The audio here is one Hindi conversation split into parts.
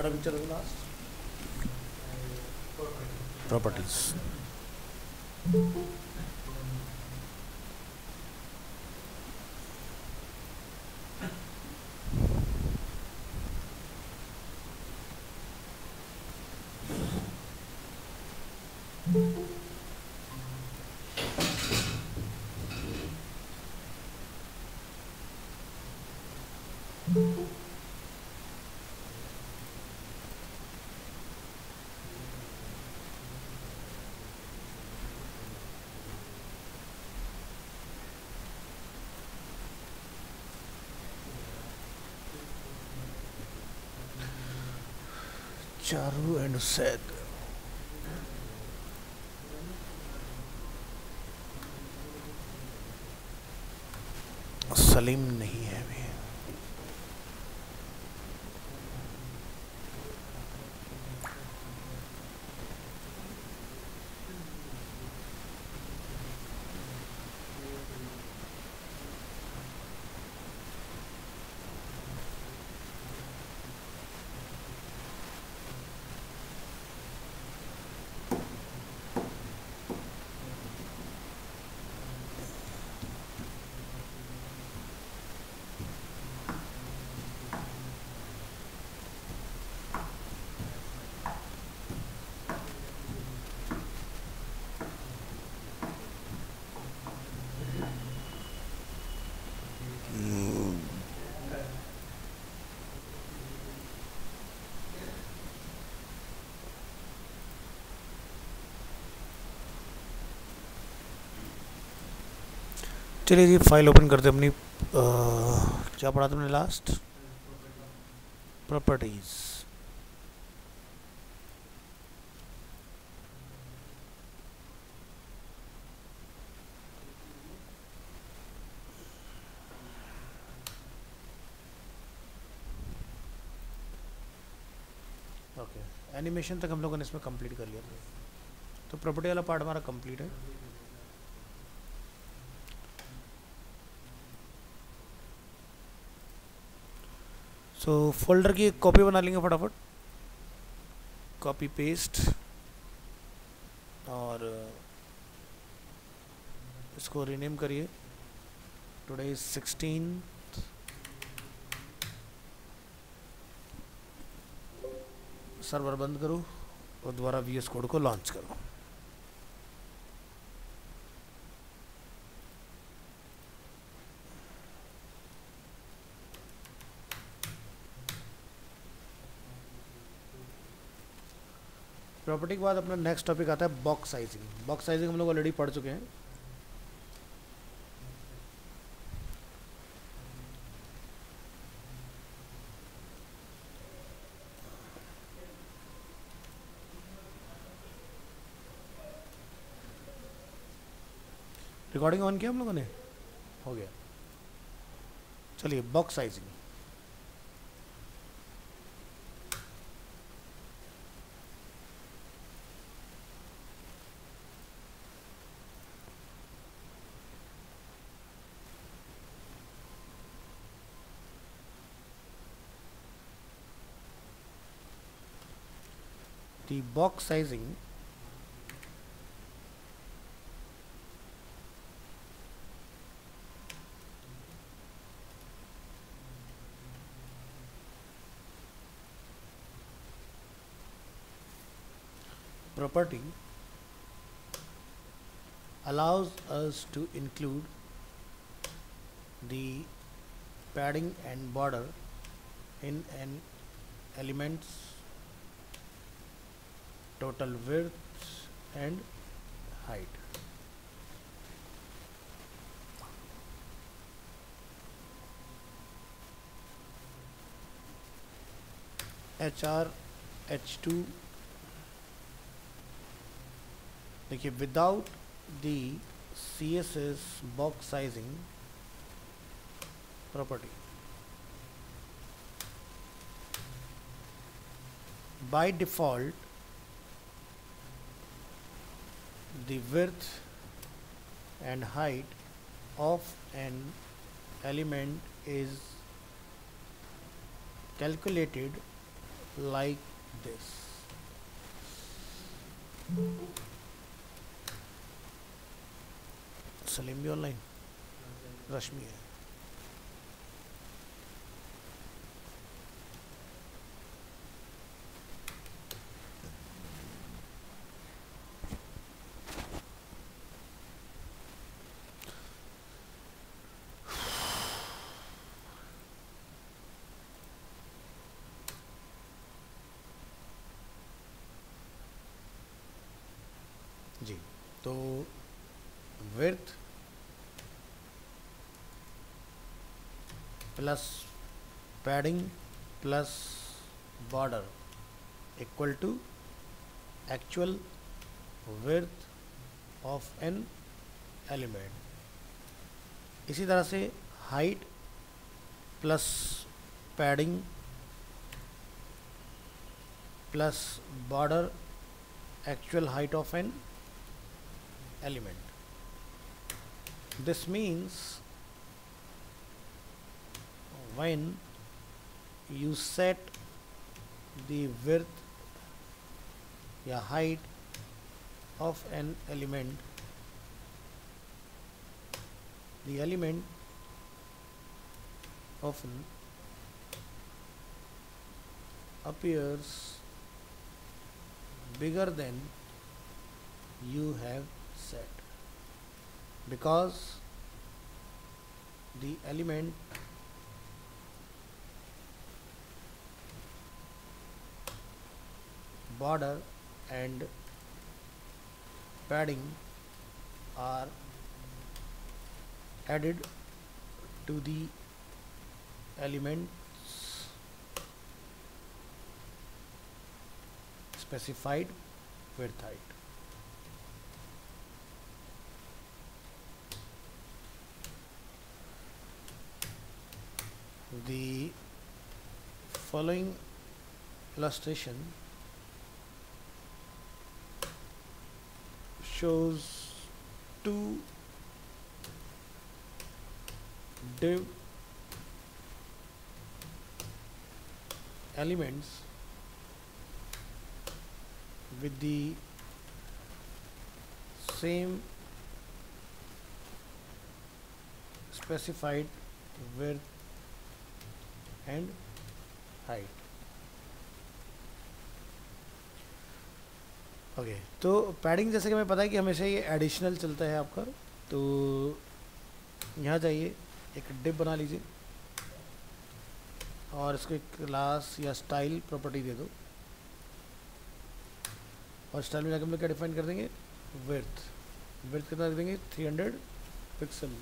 तरह picture last properties. Charu and Saeed. Salim नहीं है अभी। चलिए जी फाइल ओपन करते अपनी। क्या पढ़ा तुमने लास्ट? प्रॉपर्टीज। ओके, एनिमेशन तक हम लोगों ने इसमें कंप्लीट कर लिया था, तो प्रॉपर्टी वाला पार्ट हमारा कंप्लीट है। सो फोल्डर की एक कॉपी बना लेंगे फटाफट, कॉपी पेस्ट, और इसको रीनेम करिए। Today is 16। सर्वर बंद करो और दोबारा VS कोड को लॉन्च करो। प्रॉपर्टी के बाद अपना नेक्स्ट टॉपिक आता है बॉक्स साइजिंग। बॉक्स साइजिंग हम लोग ऑलरेडी पढ़ चुके हैं। रिकॉर्डिंग ऑन किया हम लोगों ने? हो गया। चलिए box sizing. The box sizing property allows us to include the padding and border in an element's total width and height. HR H2 देखिए, without the CSS box sizing property, by default the width and height of an element is calculated like this. Salim भी ऑनलाइन, रश्मि है। जी, तो width plus padding plus border equal to actual width of an element. इसी तरह से height plus padding plus border actual height of an element. This means when you set the width या height of an element, the element often appears bigger than you have set, because the element border and padding are added to the element's specified width height. The following illustration shows two div elements with the same specified width and height. Okay, तो पैडिंग जैसे कि हमें पता है कि हमेशा ये एडिशनल चलता है आपका, तो यहाँ जाइए एक डिव बना लीजिए और इसको एक क्लास या स्टाइल प्रॉपर्टी दे दो, और स्टाइल में जाकर हम लोग क्या डिफाइन कर देंगे, विड्थ। विड्थ कितना दे देंगे, 300 पिक्सल।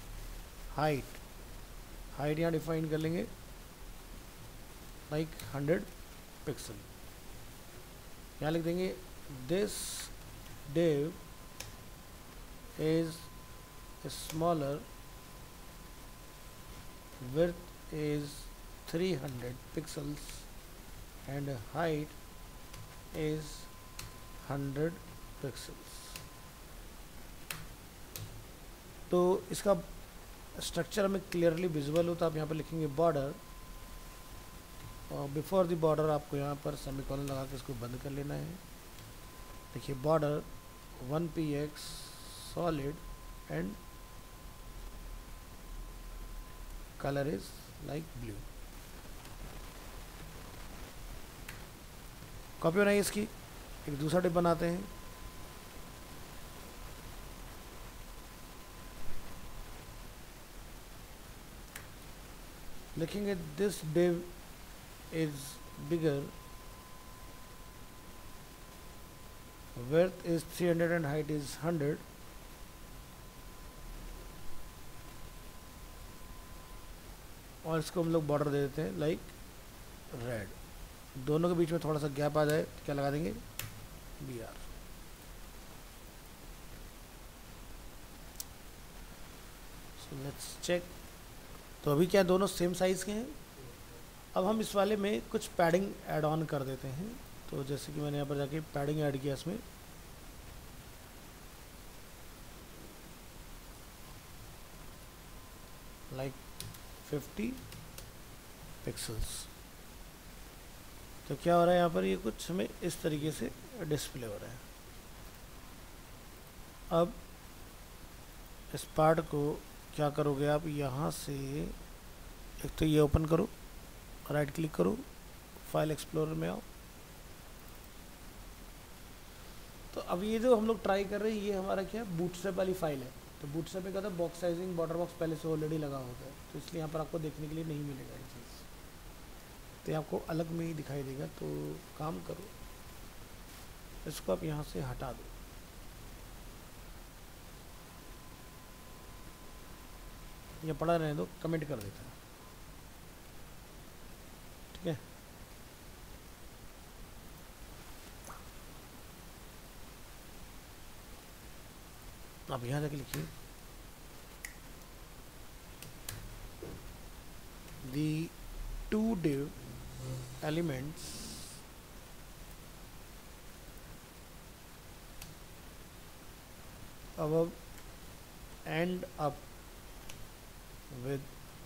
हाइट यहाँ डिफाइन कर लेंगे लाइक 100 पिक्सल। यहाँ लिख देंगे this div is smaller, width is 300 pixels and height is 100 pixels। तो इसका स्ट्रक्चर हमें क्लियरली विजुअल हो, तो आप यहाँ पर लिखेंगे बॉर्डर, और बिफोर द बॉर्डर आपको यहाँ पर सेमीकोलन लगा के इसको बंद कर लेना है। देखिए border 1px solid and colour is like blue. Copy बनाइए इसकी, एक दूसरा डिप बनाते हैं। लिखेंगे this div is bigger, width is 300 and height is 100, और इसको हम लोग बॉर्डर दे देते हैं लाइक रेड। दोनों के बीच में थोड़ा सा गैप आ जाए तो क्या लगा देंगे, BR। So let's check. तो अभी क्या दोनों सेम साइज के हैं। अब हम इस वाले में कुछ पैडिंग ऐड ऑन कर देते हैं। तो जैसे कि मैंने यहाँ पर जाके पैडिंग ऐड किया इसमें, लाइक 50 पिक्सल्स। तो क्या हो रहा है यहाँ पर, ये कुछ हमें इस तरीके से डिस्प्ले हो रहा है। अब इस पार्ट को क्या करोगे आप, यहाँ से एक तो ये ओपन करो, राइट क्लिक करो, फाइल एक्सप्लोरर में आओ। तो अब ये जो हम लोग ट्राई कर रहे हैं, ये हमारा क्या है, बूटस्ट्रैप वाली फाइल है। तो बूटस्ट्रैप में क्या था, बॉक्स साइजिंग बॉर्डर बॉक्स पहले से ऑलरेडी लगा होता है, तो इसलिए यहाँ पर आपको देखने के लिए नहीं मिलेगा ये चीज़, तो आपको अलग में ही दिखाई देगा। तो काम करो, इसको आप यहाँ से हटा दो। ये पड़ा रहने दो, कमेंट कर देता है, ठीक है। आप यहाँ जाके लिखिए the two div elements above end up with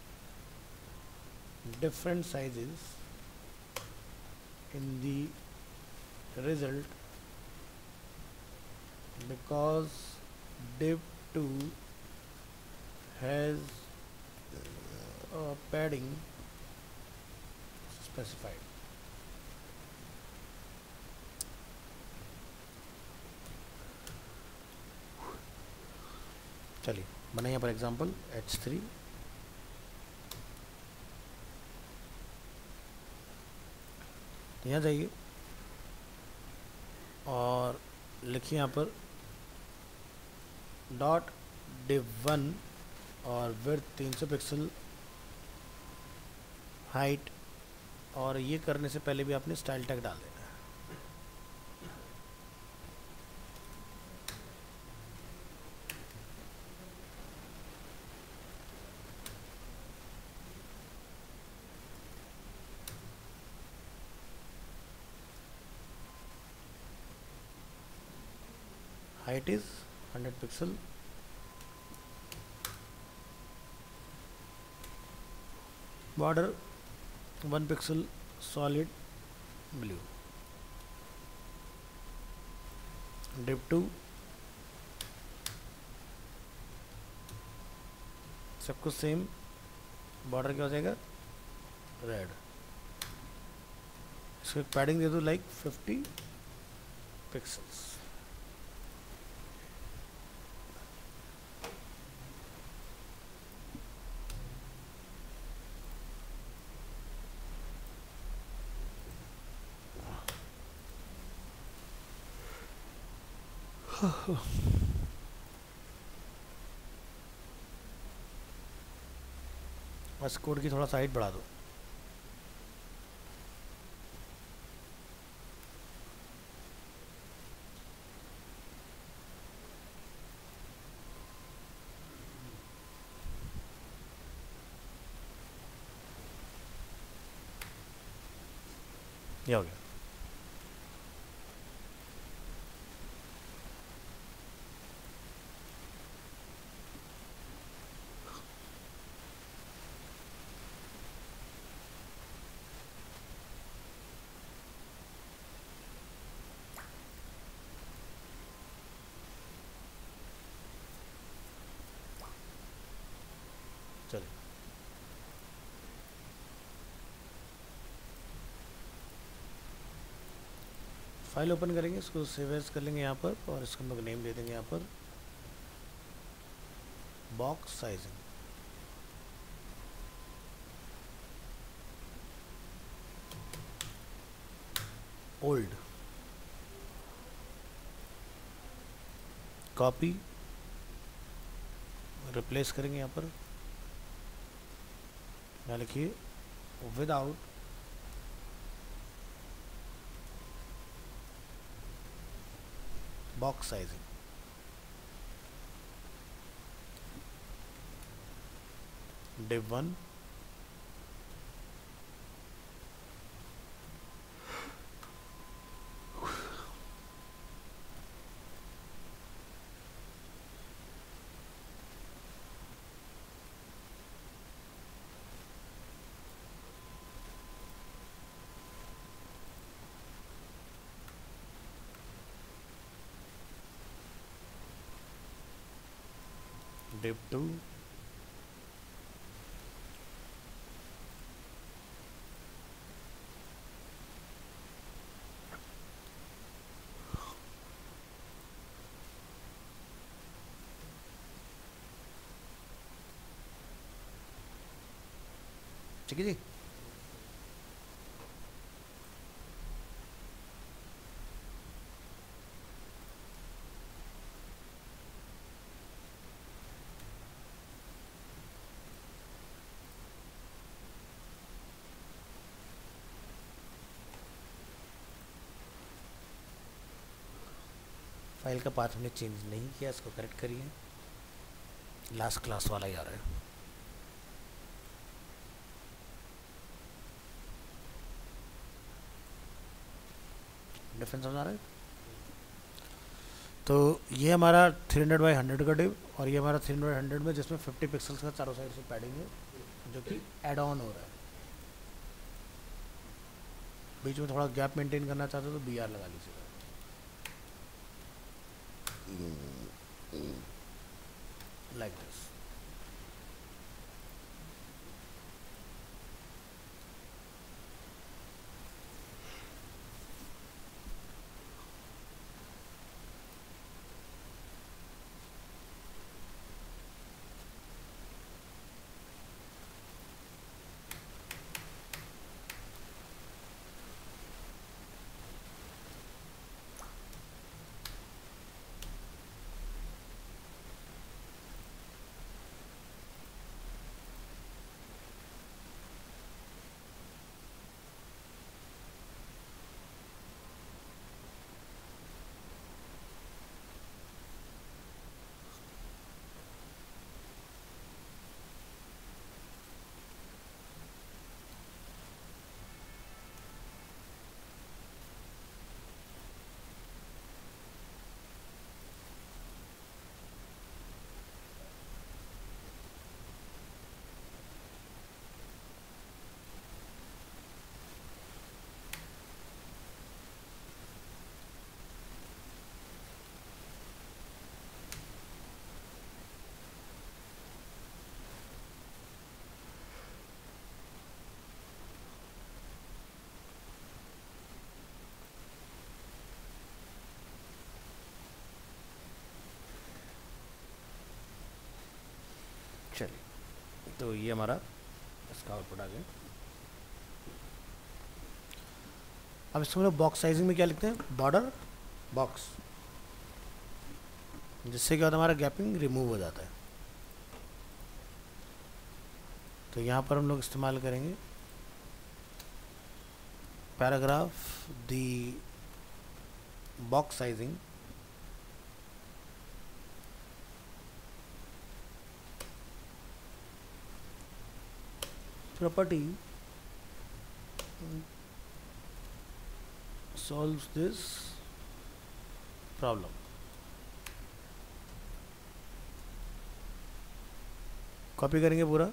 different sizes in the result because div 2 has padding specified. चलिए बनाइए पर एग्जांपल H3, यहाँ जाइए और लिखिए यहाँ पर डॉट div1 और विड्थ 300 पिक्सल, हाइट, और ये करने से पहले भी आपने स्टाइल टैग डाल देना है। Height is 100 pixel, border 1 pixel solid blue, div 2 सब कुछ सेम, बॉर्डर क्या हो जाएगा, रेड। इसको एक पैडिंग दे दो लाइक 50 पिक्सल्स। बस कोड की थोड़ा सा हाइट बढ़ा दो। ये हो गया। चलिए फाइल ओपन करेंगे, इसको सेव एज कर लेंगे यहाँ पर, और इसको हम लोग नेम दे देंगे यहाँ पर box sizing. Old, copy, replace करेंगे यहाँ पर, यहाँ लिखिए without box sizing, div 1 div 2, ठीक है जी। फाइल का पाथ हमने चेंज नहीं किया, इसको करेक्ट करिए, लास्ट क्लास वाला ही आ रहा है। डिफरेंस समझ आ रहा है। तो ये हमारा 300 बाई 100 का डिव, और ये हमारा 300 बाई 100 में जिसमें 50 पिक्सल्स का चारों साइड से पैडिंग है, जो कि एड ऑन हो रहा है। बीच में थोड़ा गैप मेंटेन करना चाहते हो तो BR लगा लीजिएगा, लाइक दिस। चलिए, तो ये हमारा इसका आउटपुट आ गया। अब इसको हम लोग बॉक्स साइजिंग में क्या लिखते हैं, बॉर्डर बॉक्स, जिससे क्या होता है हमारा गैपिंग रिमूव हो जाता है। तो यहाँ पर हम लोग इस्तेमाल करेंगे paragraph the box sizing property solves this problem। Copy करेंगे पूरा,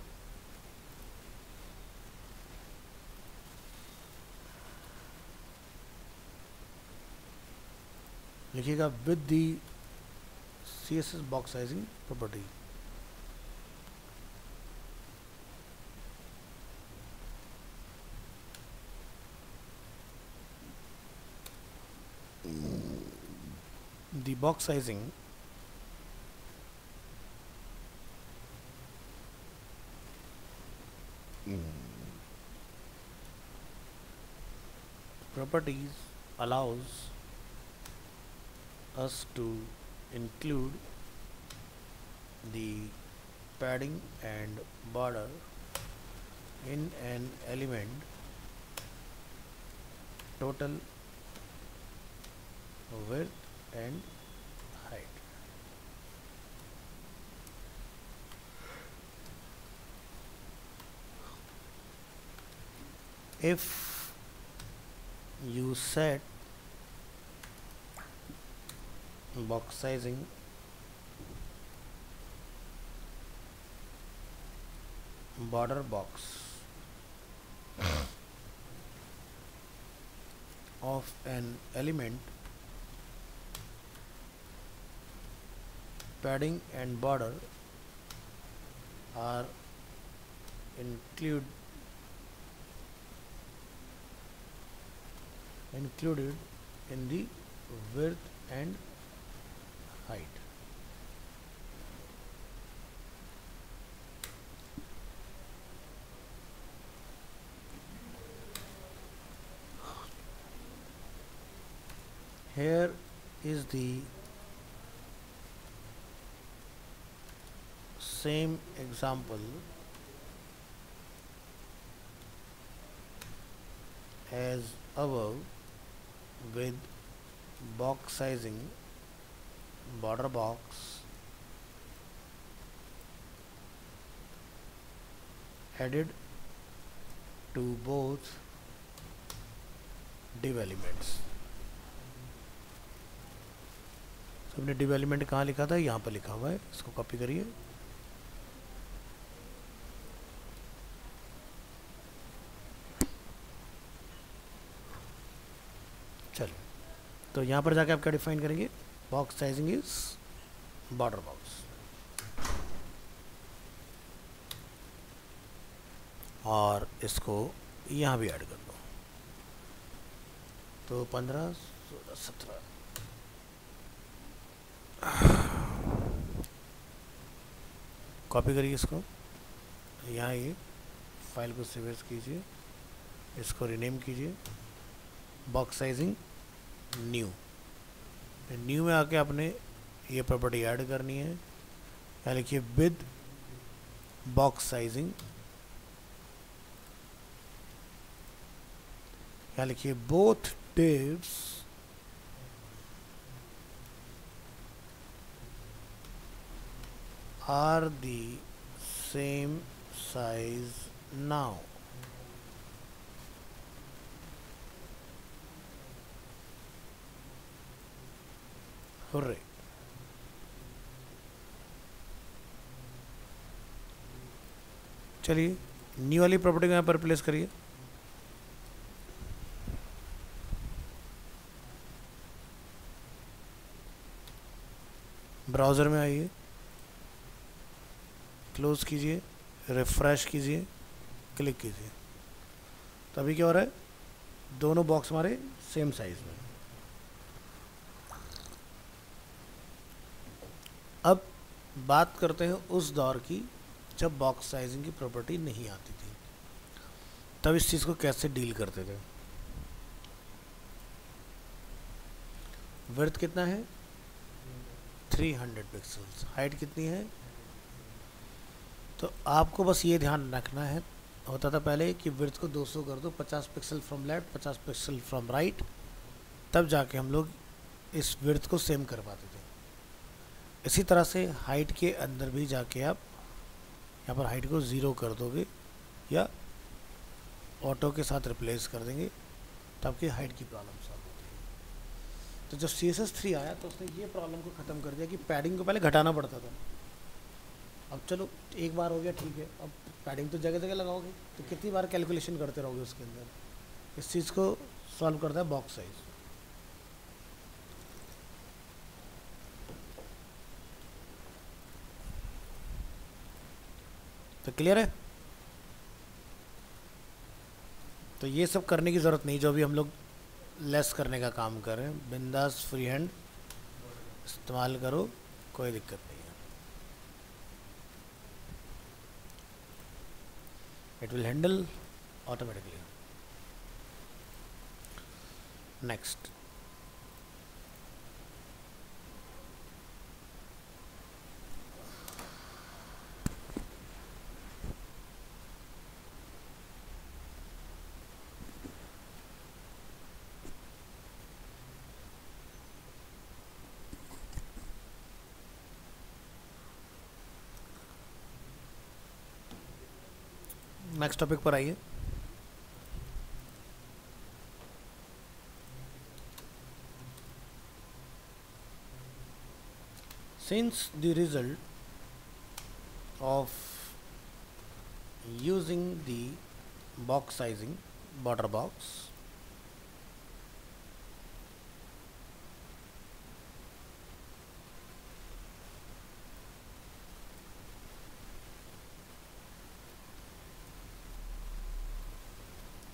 लिखिएगा with the CSS box sizing property. The box sizing properties allows us to include the padding and border in an element total width and height। If you set box sizing border box of an element padding and border are include included in the width and height. Here is the same example as above with box sizing, border box added to both div elements. तो हमने डिव एलिमेंट कहाँ लिखा था, यहाँ पर लिखा हुआ है, इसको कॉपी करिए। चलो, तो यहाँ पर जाके आप क्या डिफाइन करेंगे, box sizing is border box, और इसको यहाँ भी ऐड कर दो। तो 15, 16, 17 कॉपी करिए इसको, यहाँ ये फाइल को सेव कीजिए, इसको रीनेम कीजिए, बॉक्स साइजिंग न्यू। न्यू में आके आपने ये प्रॉपर्टी ऐड करनी है, यहाँ लिखिए विद बॉक्स साइजिंग, यहाँ लिखिए both divs are the same size now. Hooray! चलिए न्यू वाली प्रॉपर्टी को यहाँ पर रिप्लेस करिए। ब्राउज़र में आइए, क्लोज कीजिए, रिफ्रेश कीजिए, क्लिक कीजिए, तो अभी क्या हो रहा है, दोनों बॉक्स हमारे सेम साइज में। अब बात करते हैं उस दौर की जब बॉक्स साइजिंग की प्रॉपर्टी नहीं आती थी, तब इस चीज़ को कैसे डील करते थे। विड्थ कितना है, 300 पिक्सल्स, हाइट कितनी है, तो आपको बस ये ध्यान रखना है, होता था पहले कि विड्थ को 200 कर दो, 50 pixel from left, 50 pixel from right, तब जाके हम लोग इस विड्थ को सेम कर पाते थे। इसी तरह से हाइट के अंदर भी जाके आप यहाँ पर हाइट को 0 कर दोगे या ऑटो के साथ रिप्लेस कर देंगे, तो आपकी हाइट की प्रॉब्लम सॉल्व होती है। तो जब CSS3 आया तो उसने ये प्रॉब्लम को ख़त्म कर दिया कि पैडिंग को पहले घटाना पड़ता था। अब चलो एक बार हो गया, ठीक है, अब पैडिंग तो जगह जगह लगाओगे, तो कितनी बार कैलकुलेशन करते रहोगे उसके अंदर। इस चीज़ को सॉल्व करता है बॉक्स साइज। तो क्लियर है, तो ये सब करने की ज़रूरत नहीं, जो भी हम लोग लेस करने का काम कर रहे हैं, बिंदास फ्री हैंड इस्तेमाल करो, कोई दिक्कत नहीं है। It will handle automatically. Next, next topic पर आइए। Since the result of using the box sizing, border box,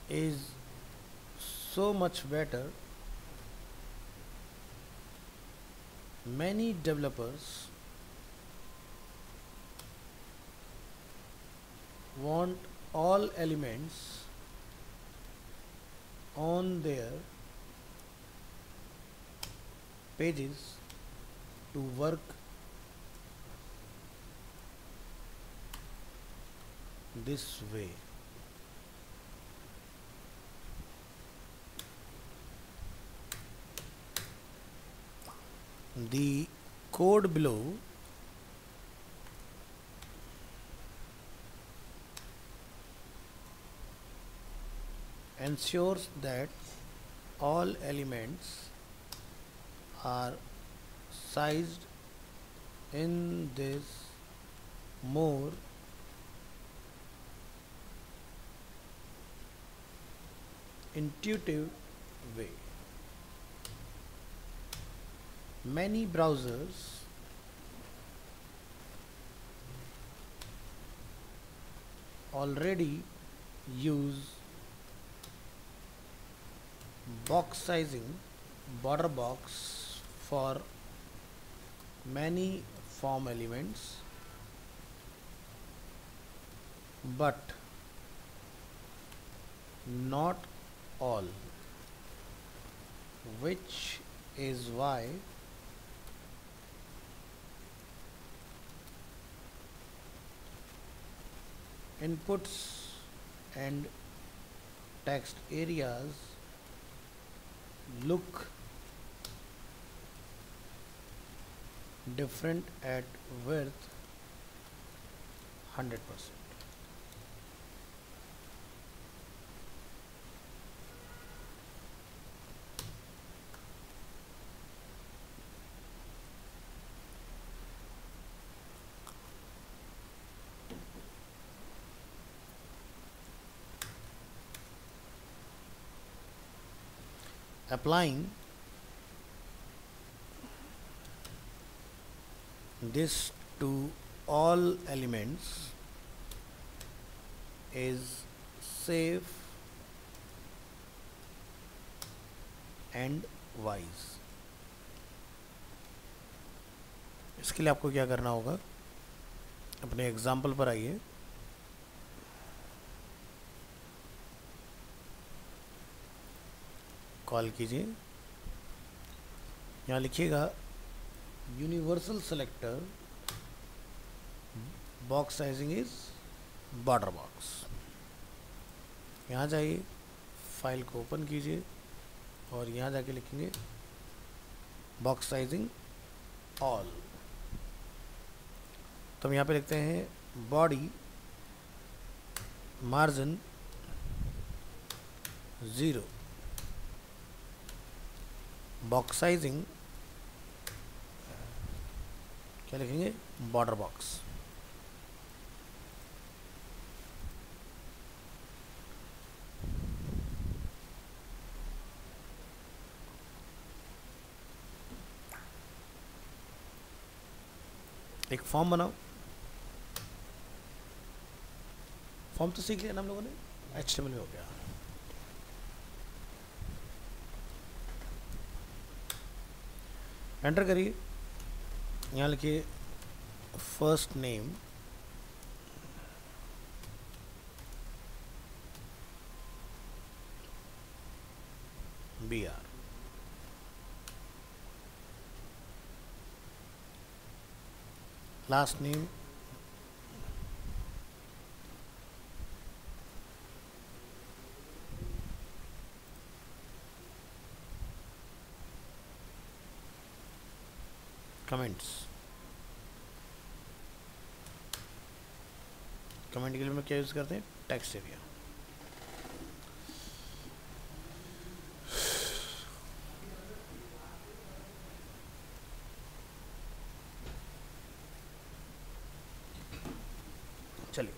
is so much better. Many developers want all elements on their pages to work this way. The code below ensures that all elements are sized in this more intuitive way. Many browsers already use box sizing, border box for many form elements, but not all, which is why inputs and text areas look different at width 100%. Applying this to all elements is safe and wise. इसके लिए आपको क्या करना होगा, अपने एग्जाम्पल पर आइए। कॉल कीजिए, यहाँ लिखिएगा universal selector box sizing is border box. यहाँ जाइए, फाइल को ओपन कीजिए और यहाँ जाके लिखेंगे बॉक्स साइजिंग ऑल। तो हम यहाँ पे लिखते हैं बॉडी मार्जिन 0, बॉक्स साइजिंग क्या लिखेंगे, बॉर्डर बॉक्स। एक फॉर्म बनाओ। फॉर्म तो सीख लिया ना हम लोगों ने, HTML में हो गया। एंटर करिए, यहाँ लिखिए first name, BR, last name comments. Comment के लिए हम क्या यूज़ करते हैं, टेक्स्ट एरिया। चलिए,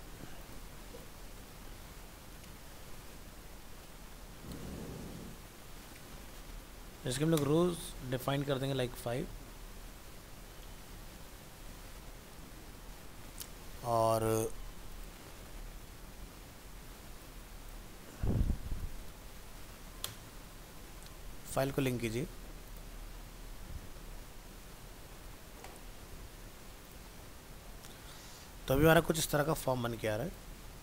इसके हम लोग रोज डिफाइन कर देंगे लाइक 5, और फाइल को लिंक कीजिए। तो अभी हमारा कुछ इस तरह का फॉर्म बन के आ रहा है।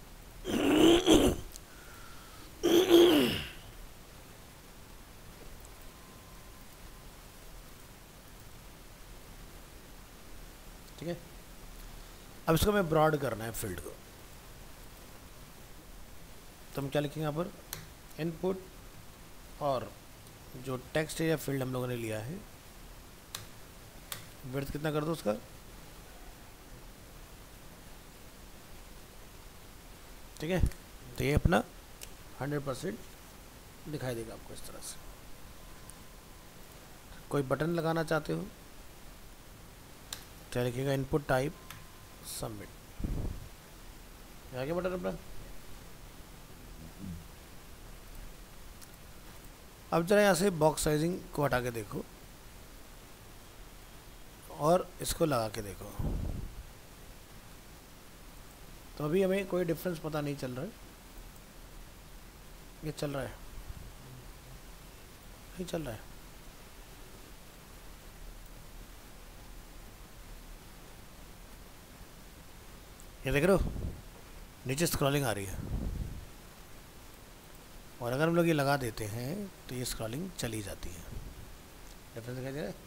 ठीक है, अब इसको हमें ब्रॉड करना है फील्ड को। तो हम क्या लिखेंगे यहाँ पर, इनपुट, और जो टेक्स्ट एरिया फील्ड हम लोगों ने लिया है, विड्थ कितना कर दो उसका, ठीक है। तो ये अपना 100% दिखाई देगा आपको इस तरह से। कोई बटन लगाना चाहते हो तो लिखिएगा इनपुट टाइप सबमिट, आगे बटन अपना। अब जरा यहाँ से बॉक्स साइजिंग को हटा के देखो और इसको लगा के देखो। तो अभी हमें कोई डिफरेंस पता नहीं चल रहा है। ये चल रहा है, नहीं चल रहा है। ये देख रहे हो, नीचे स्क्रॉलिंग आ रही है, और अगर हम लोग ये लगा देते हैं तो ये स्क्रॉलिंग चली जाती है। डिफरेंस दिखाई दे रहा है।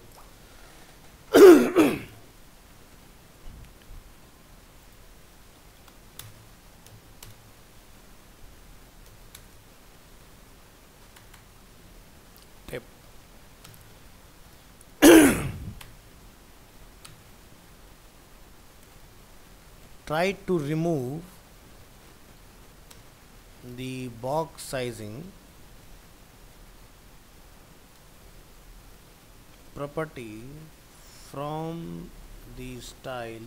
Tip, try to remove the box sizing property from the style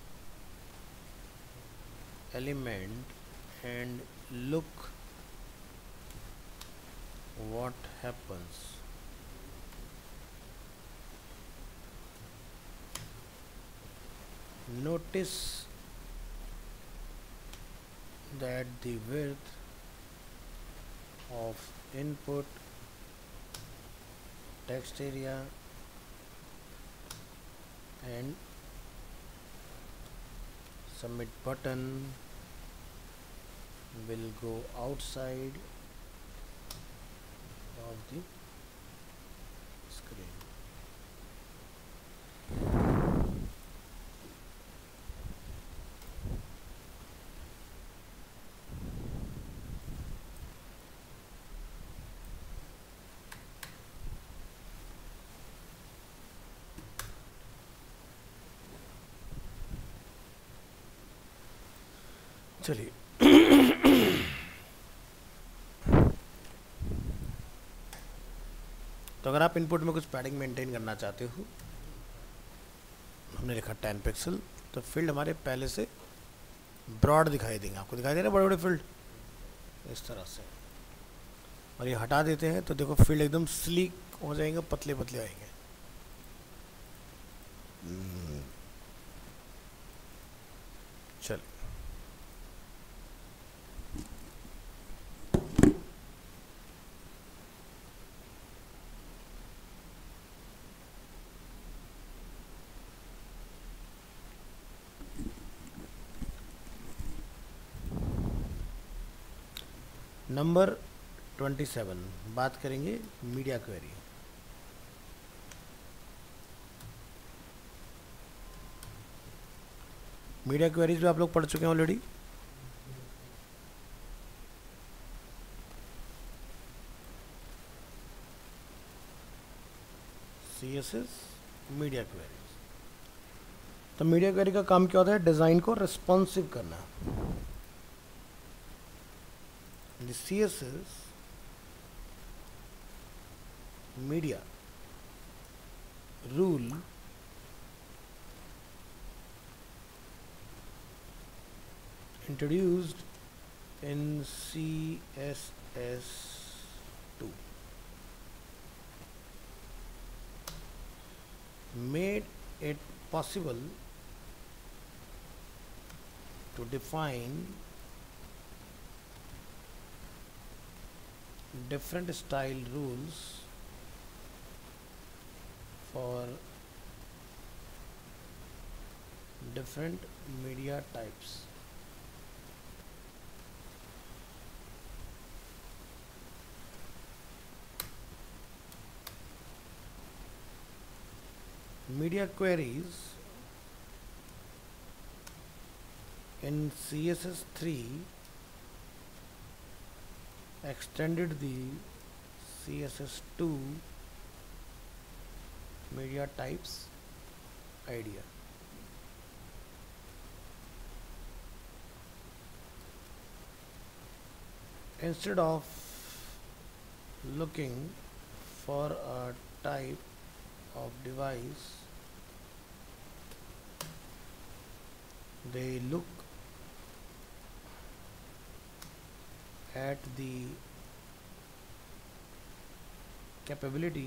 element and look what happens. Notice that the width of input text area and submit button will go outside of the screen. चलिए, तो अगर आप इनपुट में कुछ पैडिंग मेंटेन करना चाहते हो, हमने लिखा 10 पिक्सल, तो फील्ड हमारे पहले से ब्रॉड दिखाई देंगे। आपको दिखाई दे रहे हैं बड़े बड़े फील्ड इस तरह से, और ये हटा देते हैं तो देखो फील्ड एकदम स्लीक हो जाएंगे, पतले पतले आएंगे। चलिए, नंबर 27 बात करेंगे मीडिया क्वेरी। मीडिया क्वेरीज भी आप लोग पढ़ चुके हैं ऑलरेडी। CSS media queries. तो मीडिया क्वेरी का काम क्या होता है, डिजाइन को रिस्पॉन्सिव करना। The CSS media rule introduced in CSS2 made it possible to define different style rules for different media types. Media queries in CSS3 extended the CSS2 media types idea. Instead of looking for a type of device, they look at the capability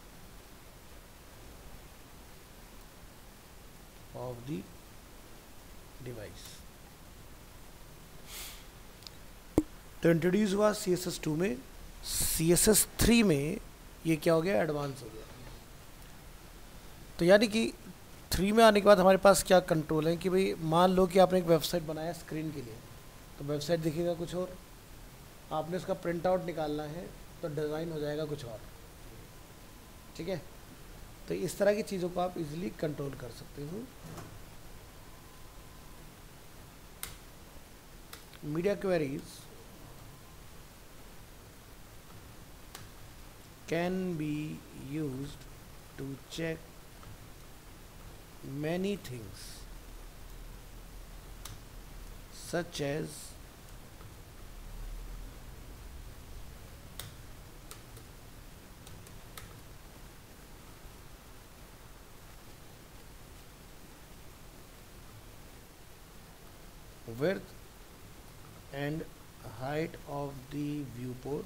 of the device. तो इंट्रोड्यूस हुआ CSS2 में, CSS3 में ये क्या हो गया, एडवांस हो गया। तो यानी कि 3 में आने के बाद हमारे पास क्या कंट्रोल है कि भाई मान लो कि आपने एक वेबसाइट बनाया स्क्रीन के लिए, तो वेबसाइट दिखेगा कुछ और, आपने उसका प्रिंट आउट निकालना है तो डिज़ाइन हो जाएगा कुछ और, ठीक है। तो इस तरह की चीज़ों को आप इजीली कंट्रोल कर सकते हो। Media queries can be used to check many things such as width and height of the viewport,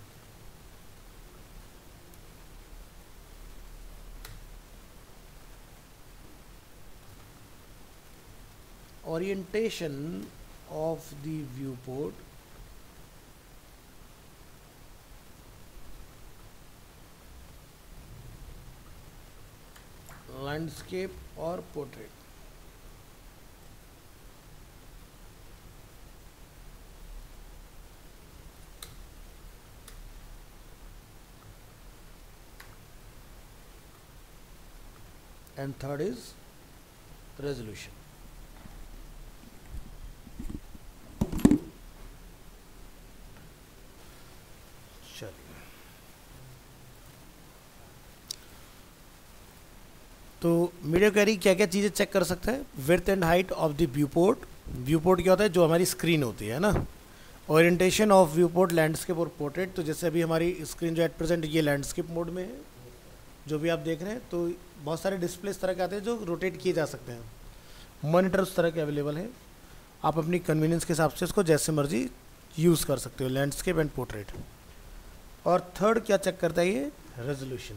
orientation of the viewport, landscape और portrait। and third is resolution। चलिए, तो मीडिया क्वेरी क्या क्या चीज़ें चेक कर सकता है, width and height of the viewport, viewport क्या होता है, जो हमारी स्क्रीन होती है ना, ओरिएंटेशन ऑफ व्यूपोर्ट, लैंडस्केप और पोर्ट्रेट। तो जैसे अभी हमारी स्क्रीन जो एट प्रेजेंट ये लैंडस्केप मोड में है, जो भी आप देख रहे हैं, तो बहुत सारे डिस्प्ले इस तरह के आते हैं जो रोटेट किए जा सकते हैं। मॉनिटर उस तरह के अवेलेबल है, आप अपनी कन्वीनियंस के हिसाब से इसको जैसे मर्जी यूज़ कर सकते हो, लैंडस्केप एंड पोर्ट्रेट। और थर्ड क्या चेक करता है ये, resolution.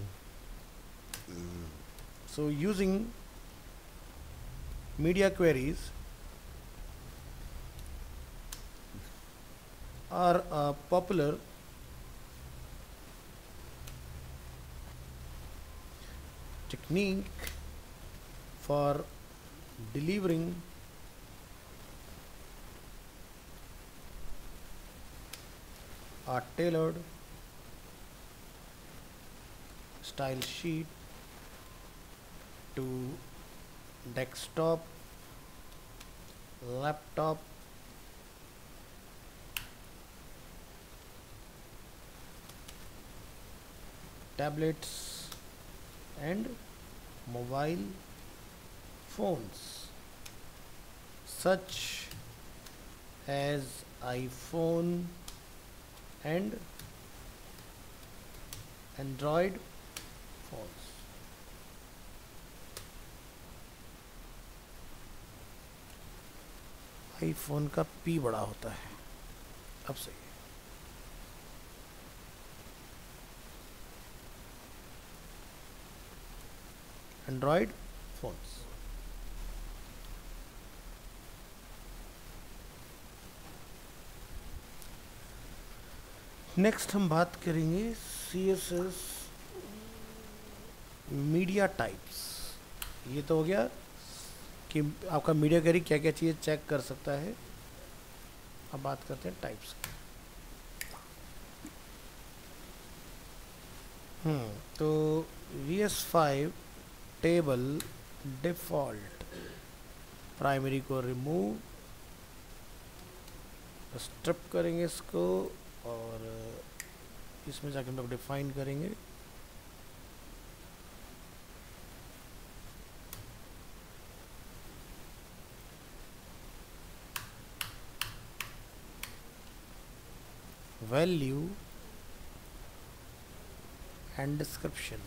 So using media queries are popular technique for delivering a tailored style sheet to desktop, laptop, tablets and mobile phones such as iPhone and Android phones। IPhone का पी बड़ा होता है, अब सही है। Android phones. नेक्स्ट हम बात करेंगे CSS मीडिया टाइप्स, ये तो हो गया कि आपका मीडिया क्वेरी क्या क्या चीज़ें चेक कर सकता है। अब बात करते हैं टाइप्स की। तो VS5 टेबल डिफ़ॉल्ट प्राइमरी को रिमूव, स्ट्रिप करेंगे इसको और इसमें जाके हम लोग डिफाइन करेंगे। Value and description.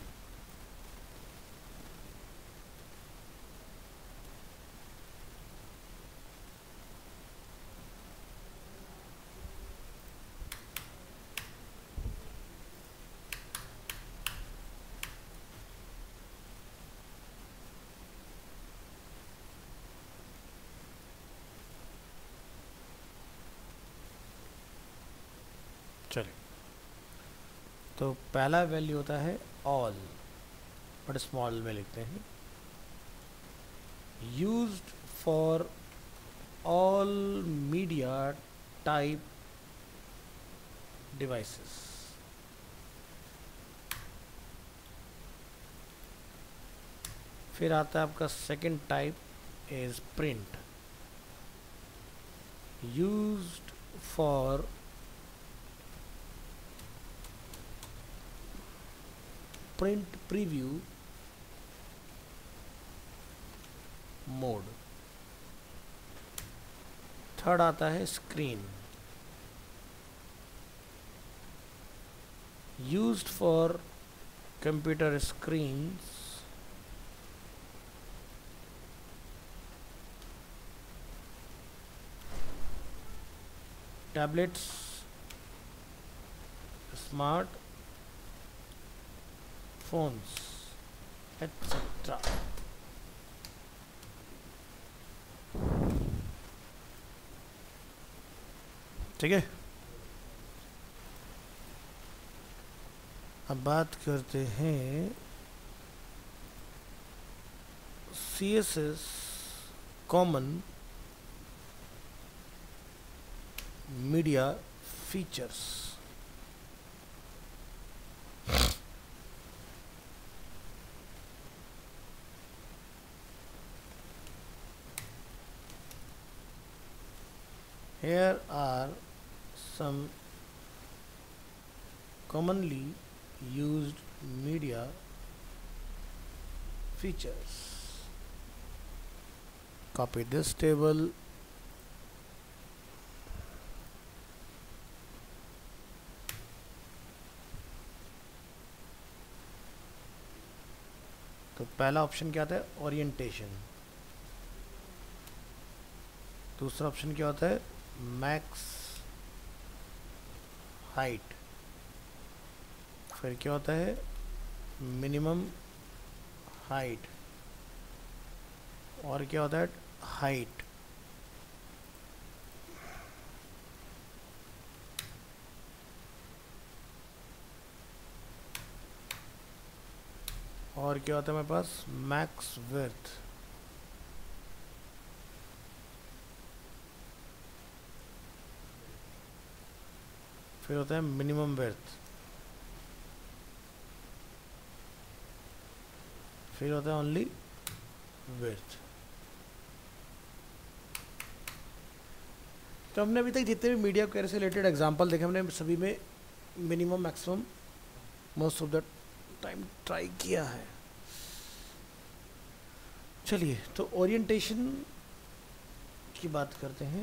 चलिए, तो पहला वैल्यू होता है ऑल, बट स्मॉल में लिखते हैं, used for all media type devices. फिर आता है आपका second type is print, used for print preview mode. Third आता है screen, used for computer screens tablets smart phones etcetera. ठीक है, अब बात करते हैं CSS common media features. Here are some commonly used media features. Copy this table. तो पहला ऑप्शन क्या आता है, ओरिएंटेशन। दूसरा ऑप्शन क्या होता है, मैक्स हाइट। फिर क्या होता है, मिनिमम हाइट। और क्या होता है, हाइट। और क्या होता है मेरे पास, मैक्स विड्थ। फिर होता है मिनिमम विड्थ। फिर होता है ओनली विड्थ। तो हमने अभी तक जितने भी मीडिया क्वेरी से रिलेटेड एग्जांपल देखे, हमने सभी में minimum maximum most of the time try किया है। चलिए, तो ओरिएंटेशन की बात करते हैं।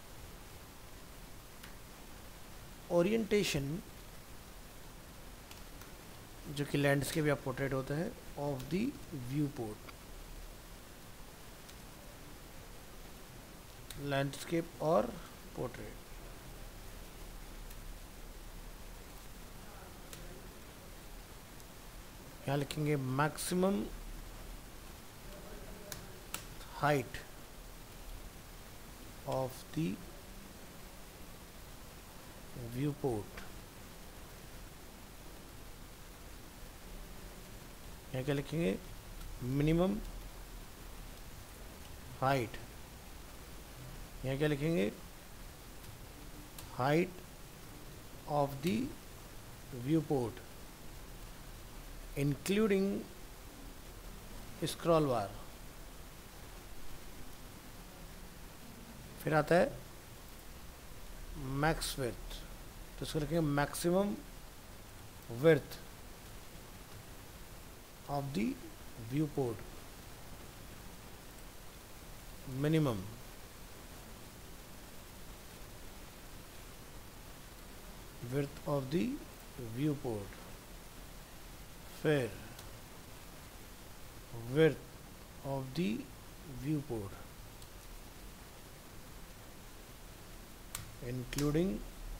ओरिएंटेशन जो कि लैंडस्केप या पोर्ट्रेट होता है of the viewport, landscape और पोर्ट्रेट। यहाँ लिखेंगे maximum height of the viewport, यहाँ क्या लिखेंगे, मिनिमम हाइट, यहाँ क्या लिखेंगे, height of the viewport including scroll bar. फिर आता है मैक्स विड्थ, तो इसको लिखेंगे maximum width of the viewport, minimum width of the viewport, फिर width of the viewport including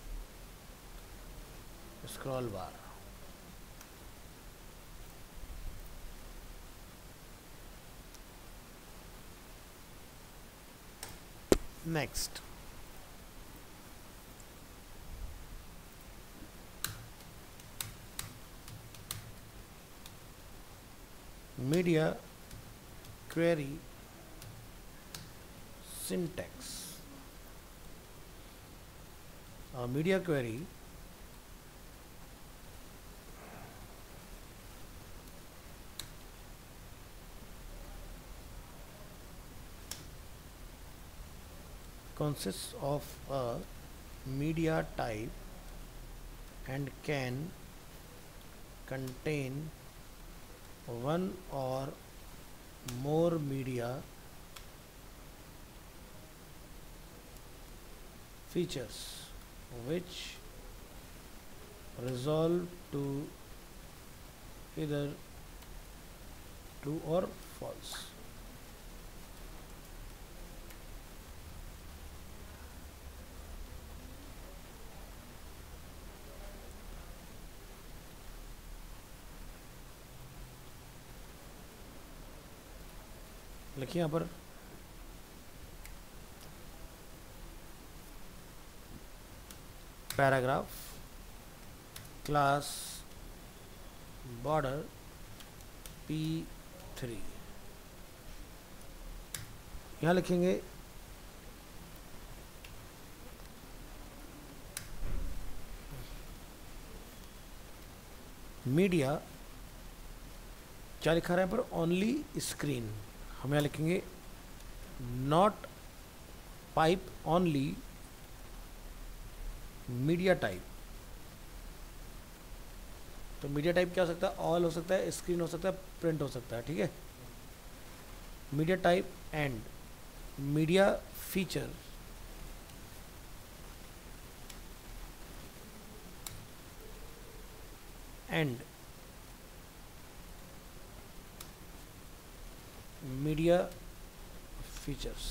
scroll bar. Next, media query syntax. Media query consists of a media type and can contain one or more media features which resolve to either true or false. लिखिए यहाँ पर पैराग्राफ क्लास बॉर्डर P3, यहाँ लिखेंगे मीडिया, क्या लिखा रहा है पर ओनली स्क्रीन, हम यहाँ लिखेंगे not pipe only media type. तो मीडिया टाइप क्या हो सकता है, ऑल हो सकता है, स्क्रीन हो सकता है, प्रिंट हो सकता है, ठीक है। Media type and media feature and media features.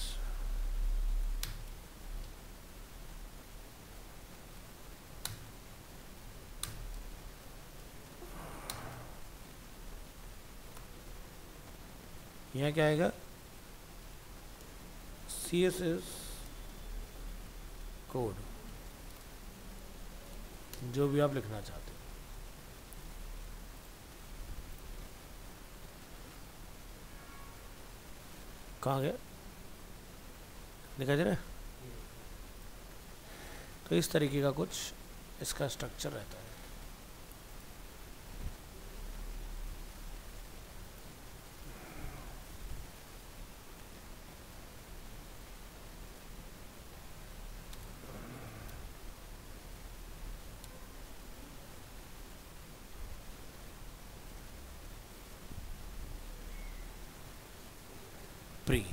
यहाँ क्या आएगा, CSS कोड, जो भी आप लिखना चाहते हो। कहाँ गया, दिखाई दे रहा है। तो इस तरीके का कुछ इसका स्ट्रक्चर रहता है। प्री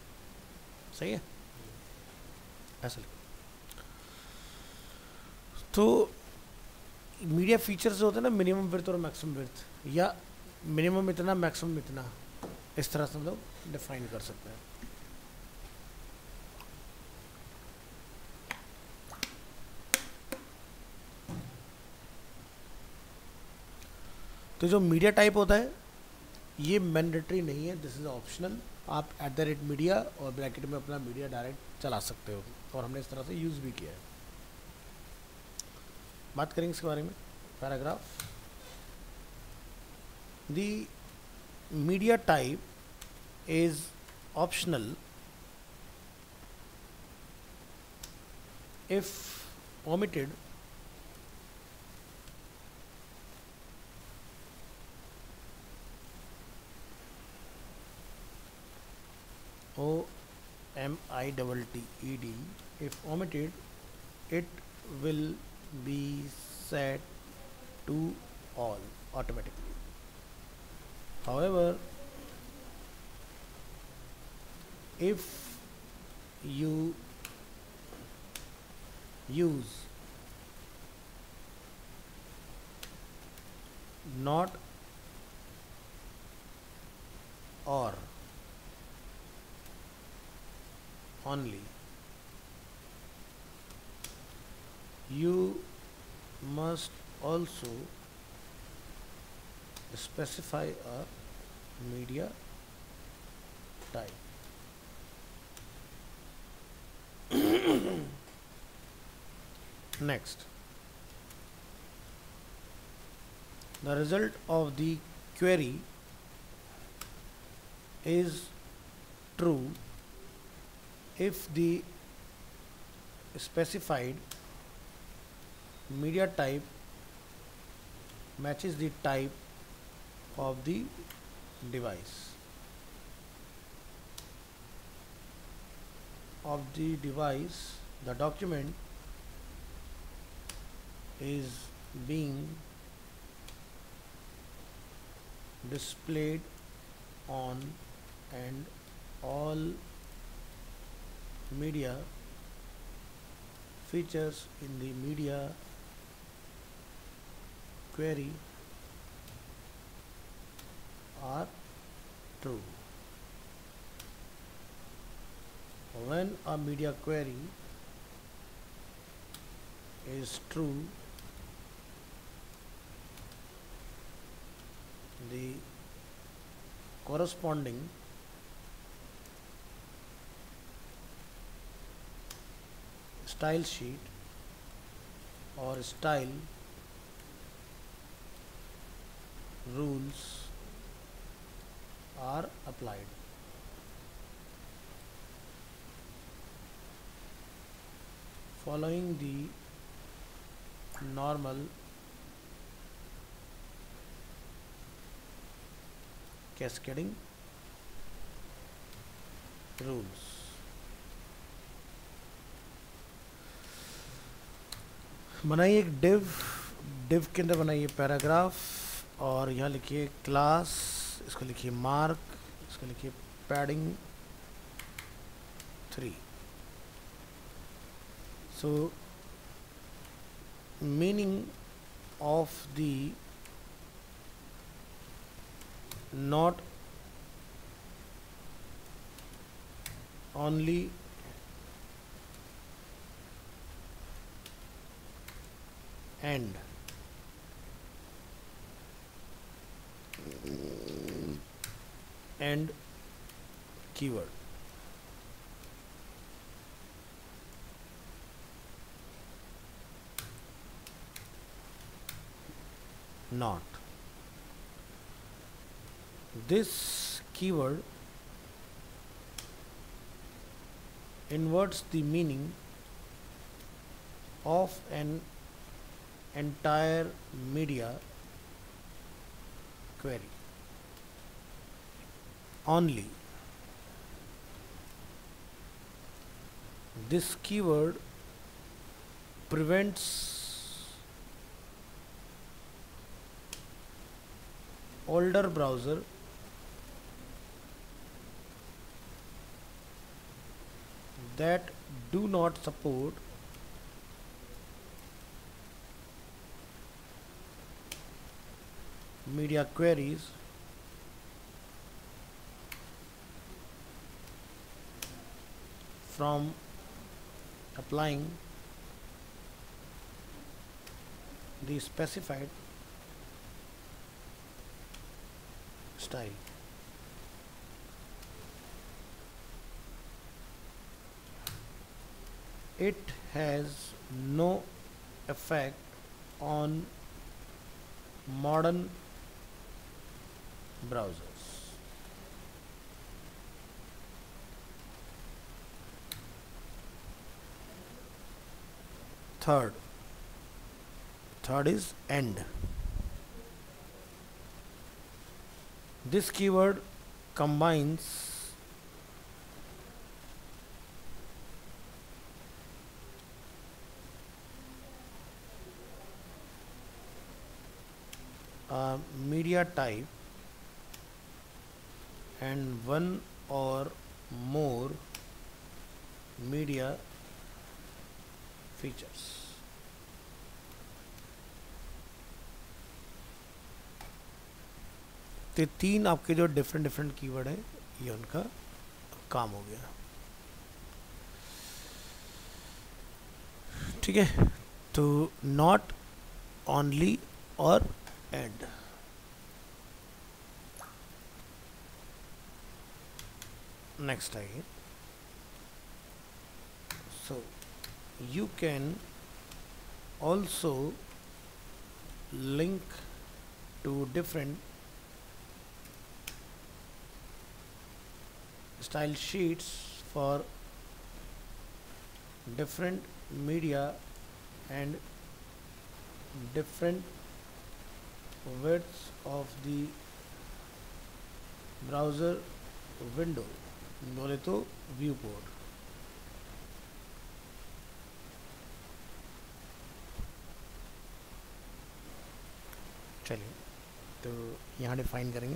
सही है, ऐसा लिखो। तो मीडिया फीचर्स होते हैं ना, मिनिमम विड्थ और मैक्सिमम विड्थ, या मिनिमम इतना मैक्सिमम इतना, इस तरह से हम लोग डिफाइन कर सकते हैं। तो जो मीडिया टाइप होता है ये मैंडेटरी नहीं है, दिस इज़ ऑप्शनल। आप @मीडिया और ब्रैकेट में अपना मीडिया डायरेक्ट चला सकते हो, और हमने इस तरह से यूज़ भी किया है। बात करेंगे इसके बारे में। Paragraph, the media type is optional if omitted OMITTED, if omitted it will be set to all automatically. However, if you use not or only, you must also specify a media type. Next, the result of the query is true if the specified media type matches the type of the device. The document is being displayed on and all media features in the media query are true. When a media query is true, the corresponding style sheet or style rules are applied. Following the normal cascading rules. बनाइए एक डिव के अंदर बनाइए पैराग्राफ, और यहाँ लिखिए क्लास, इसको लिखिए मार्क, इसको लिखिए padding 3. So meaning of the not only and keyword. Not. This keyword inverts the meaning of an entire media query. Only. This keyword prevents older browser that do not support media queries, from applying the specified style. It has no effect on modern browsers. Third is end. This keyword combines a media type and one or more media features. तो तीन आपके जो डिफरेंट कीवर्ड है ये उनका काम हो गया। ठीक है, तो नॉट, ओनली और एंड। नेक्स्ट आइए। So you can also link to different style sheets for different media and different widths of the browser window, बोले तो viewport। चलिए, तो यहाँ डिफाइन करेंगे।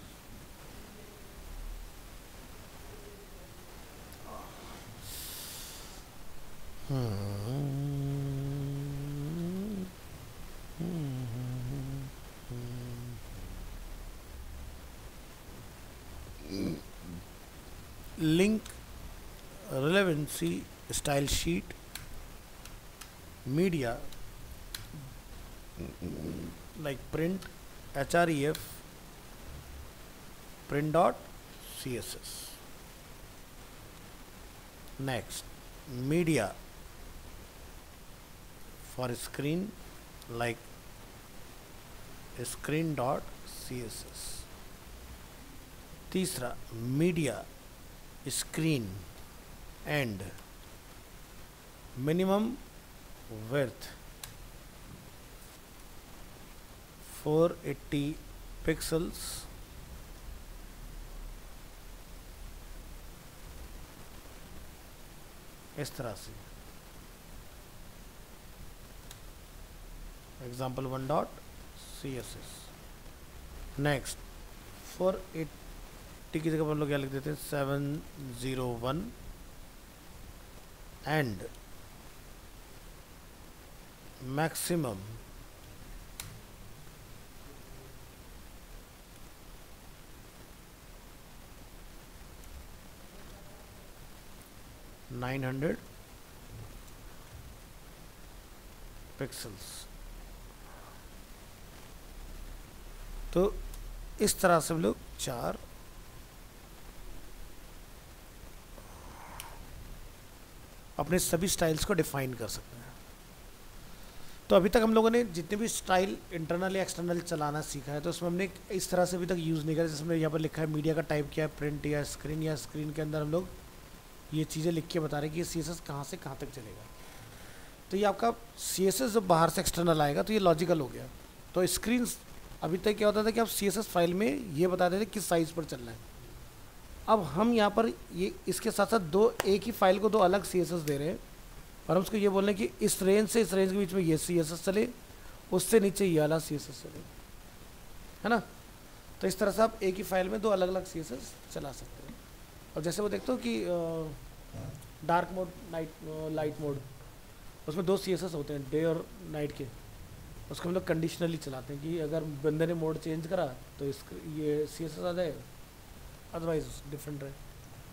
Link relevancy style sheet media like print, href, print.css. Next, media for screen like screen.css. तीसरा, media screen and minimum width 480 pixels, इस तरह से। Example 1.css। नेक्स्ट, 480 की जगह पर हम लोग क्या लिख देते हैं 701 एंड मैक्सिमम 900 पिक्सल्स। तो इस तरह से हम लोग चार अपने सभी स्टाइल्स को डिफाइन कर सकते हैं। तो अभी तक हम लोगों ने जितने भी स्टाइल इंटरनल या एक्सटर्नल चलाना सीखा है, तो उसमें हमने इस तरह से अभी तक यूज़ नहीं करा। जैसे हमने यहाँ पर लिखा है मीडिया का टाइप क्या है, प्रिंट या स्क्रीन के अंदर हम लोग ये चीज़ें लिख के बता रहे हैं कि ये CSS कहाँ से कहाँ तक चलेगा। तो ये आपका CSS जब बाहर से एक्सटर्नल आएगा तो ये लॉजिकल हो गया। तो स्क्रीन अभी तक क्या होता था कि आप CSS फाइल में ये बताते थे किस साइज़ पर चलना है। अब हम यहाँ पर ये इसके साथ साथ एक ही फाइल को दो अलग CSS दे रहे हैं और हम उसको ये बोल रहे हैं कि इस रेंज से इस रेंज के बीच में ये CSS चले, उससे नीचे ये वाला CSS चले, है ना। तो इस तरह से आप एक ही फाइल में दो अलग अलग CSS चला सकते हैं। और जैसे वो देखते हो कि डार्क मोड, लाइट मोड, उसमें दो CSS होते हैं, डे और नाइट के। उसको हम लोग कंडीशनली चलाते हैं कि अगर बंदे ने मोड चेंज करा तो इस ये सी एस एस आ जाए, अदरवाइज डिफरेंट रहे।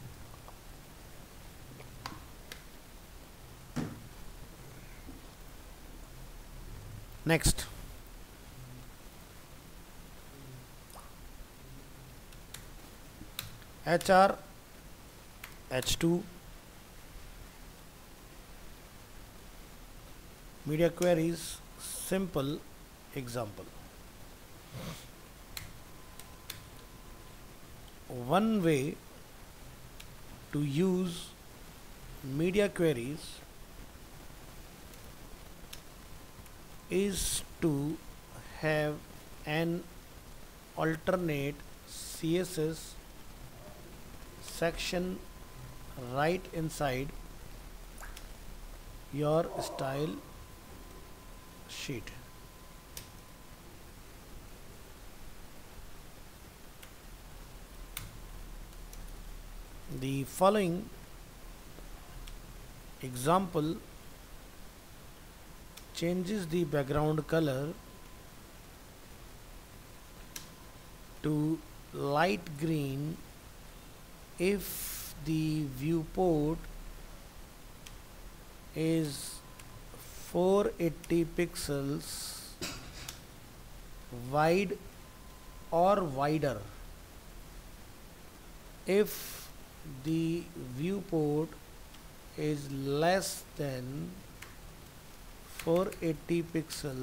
Next, HR H2 media queries, simple example. One way to use media queries is to have an alternate CSS section right inside your style sheet. The following example changes the background color to light green if the viewport is 480 pixels wide or wider. If the viewport is less than 480 pixel,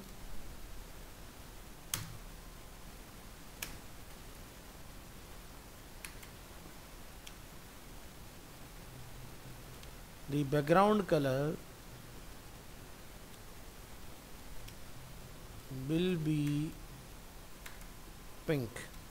the background color will be pink.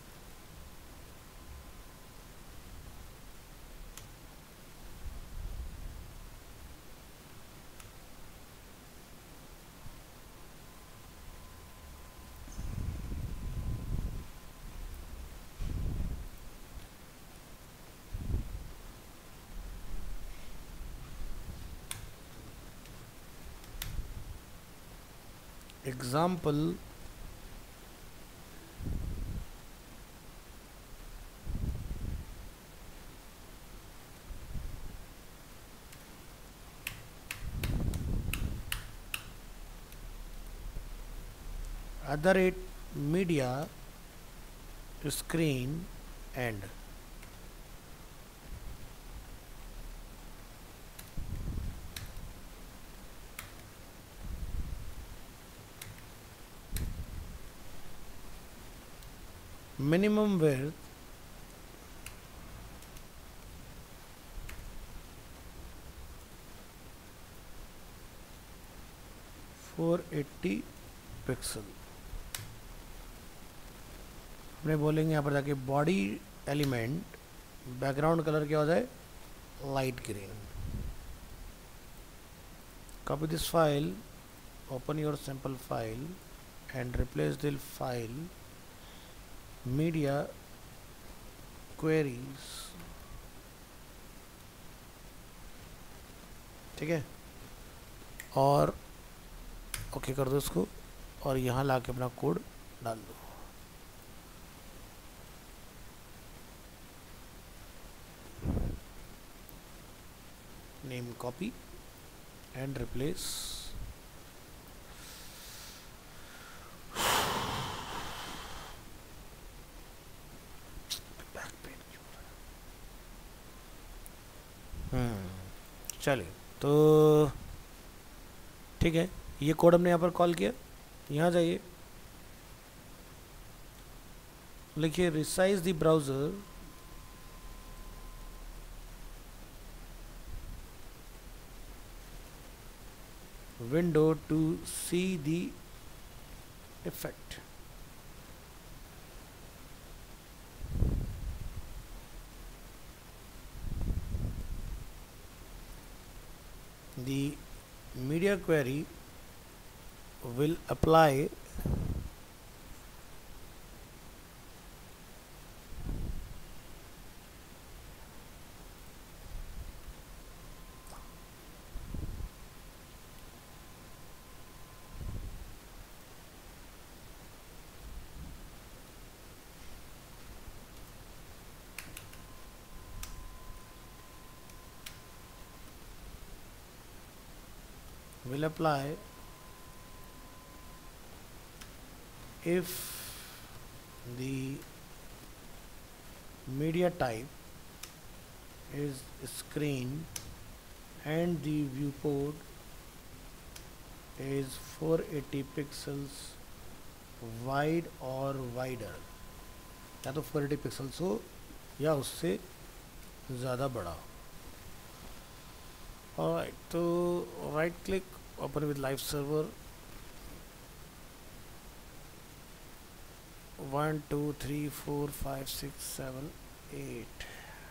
Example, @ media screen and minimum width for 80 pixel. हमने बोलेंगे यहाँ पर जाके बॉडी एलिमेंट बैकग्राउंड कलर क्या हो जाए, light green. Copy this file, open your sample file and replace the file media queries। ठीक है, और ओके कर दो इसको और यहाँ ला के अपना कोड डाल दो। Name copy and replace back pain। चलिए, तो ठीक है, ये कोड हमने यहाँ पर कॉल किया। यहाँ जाइए, लिखिए resize the browser window to see the effect। The media query will apply will apply if the media type is screen and the viewport is 480 pixels wide or wider, या तो 480 पिक्सल्स हो या उससे ज़्यादा बड़ा। ऑलराइट, तो right click, open with live server, 1 2 3 4 5 6 7 8,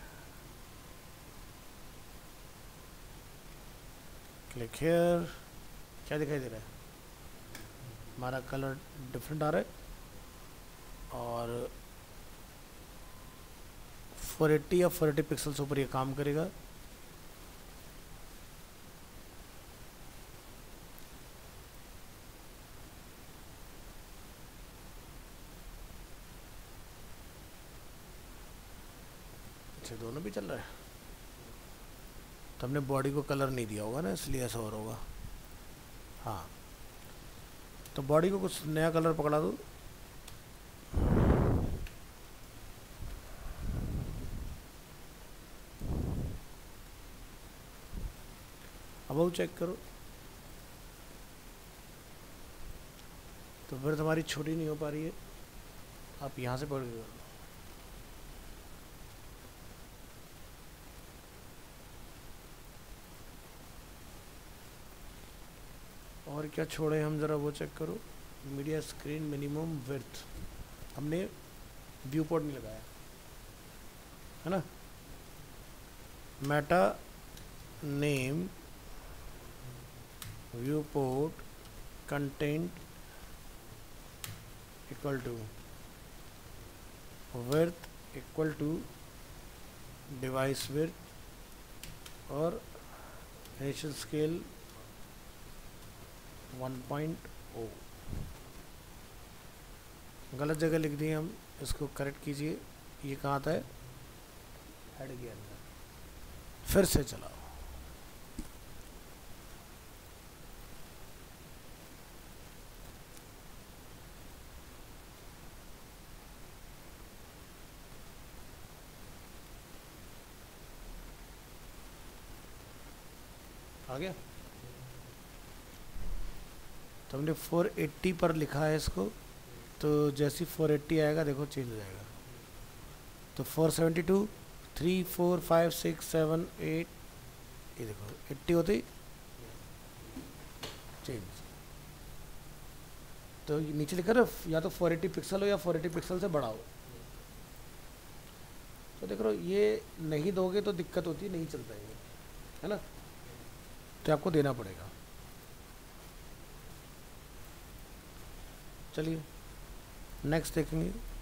click here. क्या दिखाई दे रहा है? हमारा कलर डिफरेंट आ रहा है और 480 या 480 पिक्सल्स ऊपर ये काम करेगा। अच्छा, दोनों भी चल रहा है। तो हमने बॉडी को कलर नहीं दिया होगा ना, इसलिए ऐसा हो रहा होगा। हाँ, तो बॉडी को कुछ नया कलर पकड़ा दो। अब चेक करो, तो फिर तुम्हारी छोटी नहीं हो पा रही है। आप यहाँ से पकड़ के करो। और क्या छोड़े हम, ज़रा वो चेक करो। मीडिया स्क्रीन मिनिमम विड्थ, हमने व्यू पोर्ट नहीं लगाया है ना। Meta name viewport content equal to width equal to device width और इनिशियल स्केल 1.0। गलत जगह लिख दिए हम, इसको करेक्ट कीजिए। ये कहाँ आता है? हेड के अंदर। फिर से चलाओ। आ गया? तो हमने 480 पर लिखा है इसको, तो जैसे 480 आएगा देखो चेंज हो जाएगा। तो 472 3 4 5 6 7 8, ये देखो 80 होती चेंज। तो नीचे लिखा ना, या तो 480 पिक्सल हो या 480 पिक्सल से बड़ा हो। तो देख रहे हो, ये नहीं दोगे तो दिक्कत होती है, नहीं चलता है ना। तो आपको देना पड़ेगा। चलिए नेक्स्ट देखेंगे।